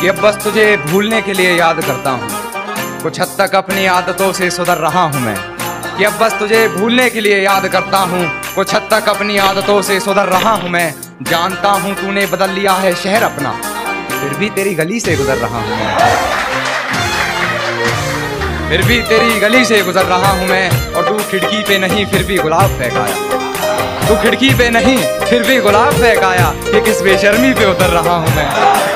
कि अब बस तुझे भूलने के लिए याद करता हूँ। कुछ हद तक अपनी आदतों से सुधर रहा हूँ मैं, कि अब बस तुझे भूलने के लिए याद करता हूँ। कुछ हद तक अपनी आदतों से सुधर रहा हूँ मैं। जानता हूँ तूने बदल लिया है शहर अपना, फिर भी तेरी गली से गुजर रहा हूँ मैं। फिर भी तेरी गली से गुजर रहा हूँ मैं। और तू खिड़की पे नहीं फिर भी गुलाब फेंकाया, तू खिड़की पे नहीं फिर भी गुलाब फेंकाया, कि किस बेशर्मी पे उतर रहा हूँ मैं।